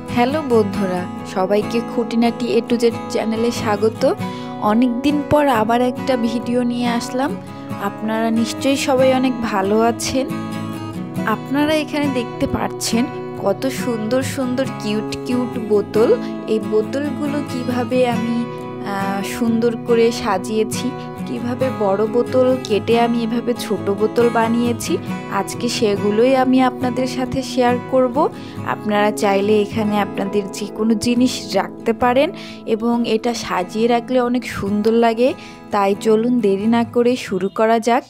Hello বন্ধুরা, সবাইকে খুঁটিনাটি এ টু জেড চ্যানেলে স্বাগত। অনেক দিন পর আবার একটা ভিডিও নিয়ে আসলাম। আপনারা নিশ্চয়ই সবাই অনেক ভালো আছেন। আপনারা এখানে দেখতে পাচ্ছেন কত সুন্দর সুন্দর কিউট কিউট বোতল। এই বোতলগুলো কিভাবে আমি সুন্দর করে সাজিয়েছি, কিভাবে বড় বোতল কেটে আমি এভাবে ছোট বোতল বানিয়েছি, আজকে সেগুলোই আমি আপনাদের সাথে শেয়ার করব। আপনারা চাইলে এখানে আপনাদের যে কোনো জিনিস রাখতে পারেন এবং এটা সাজিয়ে রাখলে অনেক সুন্দর লাগে। তাই চলুন দেরি না করে শুরু করা যাক।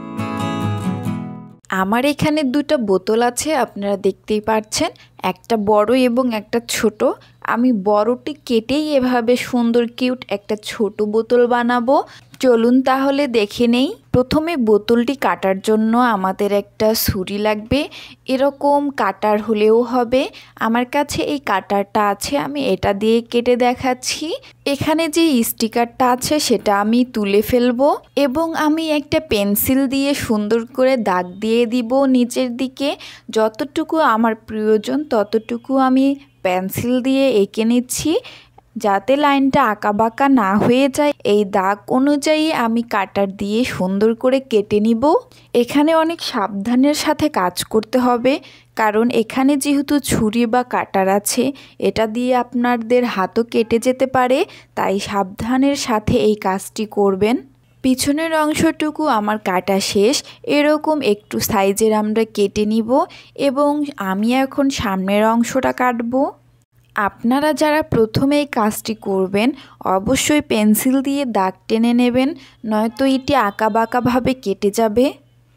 আমার এখানে দুটো বোতল আছে, আপনারা দেখতেই পাচ্ছেন, একটা বড় এবং একটা ছোট। আমি বড়টি কেটেই এভাবে সুন্দর কিউট একটা ছোট বোতল বানাবো। চলুন তাহলে দেখে নেই। প্রথমে বোতলটি কাটার জন্য আমাদের একটা ছুরি লাগবে, এরকম কাটার হলেও হবে। আমার কাছে এই কাটারটা আছে, আমি এটা দিয়ে কেটে দেখাচ্ছি। এখানে যে স্টিকারটা আছে সেটা আমি তুলে ফেলবো এবং আমি একটা পেন্সিল দিয়ে সুন্দর করে দাগ দিয়ে দিব নিচের দিকে। যতটুকু আমার প্রয়োজন ততটুকু আমি পেন্সিল দিয়ে এঁকে নিচ্ছি, যাতে লাইনটা আঁকাবাঁকা না হয়ে যায়। এই দাগ অনুযায়ী আমি কাটার দিয়ে সুন্দর করে কেটে নিব। এখানে অনেক সাবধানের সাথে কাজ করতে হবে, কারণ এখানে যেহেতু ছুরি বা কাটার আছে, এটা দিয়ে আপনাদের হাতও কেটে যেতে পারে। তাই সাবধানের সাথে এই কাজটি করবেন। পিছনের অংশটুকু আমার কাটা শেষ, এরকম একটু সাইজের আমরা কেটে নিব এবং আমি এখন সামনের অংশটা কাটবো। আপনারা যারা প্রথমে এই কাজটি করবেন অবশ্যই পেন্সিল দিয়ে দাগ টেনে নেবেন, নয়তো এটি আঁকাবাঁকাভাবে কেটে যাবে।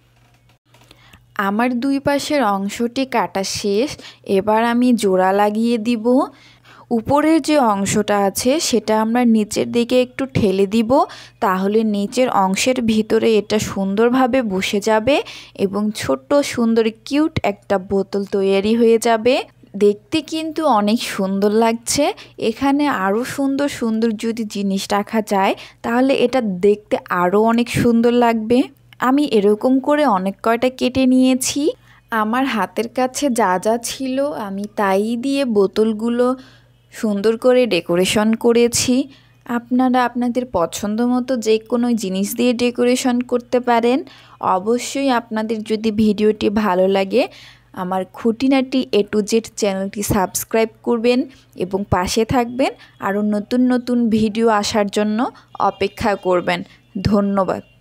আমার দুই পাশের অংশটি কাটা শেষ, এবার আমি জোড়া লাগিয়ে দিব। উপরের যে অংশটা আছে সেটা আমরা নিচের দিকে একটু ঠেলে দিব, তাহলে নিচের অংশের ভিতরে এটা সুন্দরভাবে বসে যাবে এবং ছোট্ট সুন্দর কিউট একটা বোতল তৈরি হয়ে যাবে। দেখতে কিন্তু অনেক সুন্দর লাগছে। এখানে আরও সুন্দর সুন্দর যদি জিনিস রাখা যায় তাহলে এটা দেখতে আরও অনেক সুন্দর লাগবে। আমি এরকম করে অনেক কয়টা কেটে নিয়েছি। আমার হাতের কাছে যা যা ছিল আমি তাই দিয়ে বোতলগুলো সুন্দর করে ডেকোরেশন করেছি। আপনারা আপনাদের পছন্দ মতো যে কোনো জিনিস দিয়ে ডেকোরেশন করতে পারেন। অবশ্যই আপনাদের যদি ভিডিওটি ভালো লাগে আমার খুঁটিনাটি এ টু জেড চ্যানেলটি সাবস্ক্রাইব করবেন এবং পাশে থাকবেন। আরও নতুন নতুন ভিডিও আসার জন্য অপেক্ষা করবেন। ধন্যবাদ।